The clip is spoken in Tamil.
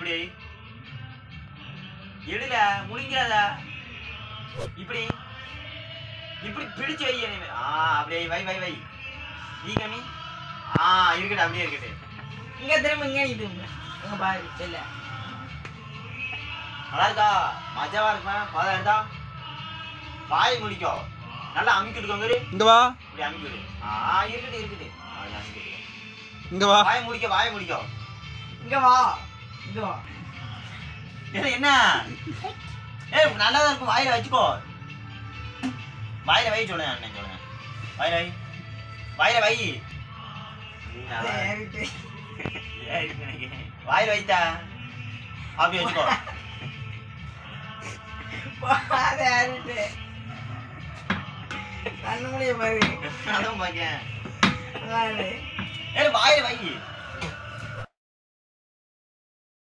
இப்படி எடுல முழிங்கிறாத இப்படி இப்படி பிடிச்சு வை அப்படியே வை வை வை ஈ கம்மி இருக்கட்டும் அப்படியே இருக்கட்டும் இங்க திரும்ப இங்க இது இங்க பாரு செல்ல நல்லா இருக்கா மஜாவா இருக்குமா பாதம் எடுத்தா வாய் முடிக்கோ நல்லா அமுக்கிட்டுக்கோங்க இங்க வா இப்படி அமுக்கிடு இருக்கட்டும் இருக்கட்டும் இங்க வா வாய் முடிக்கோ இங்க வா இங்க வா என்ன நல்லா தான் இருக்கும் வாயில வச்சுக்கோ வாயில வை சொல்லுங்க அண்ணன் சொல்லுங்க வாயில வை வாயில வைத்தா அப்படி வச்சுக்கோ கண்ணு முடிய பாரு அதான் பாக்கேன் வாயில வை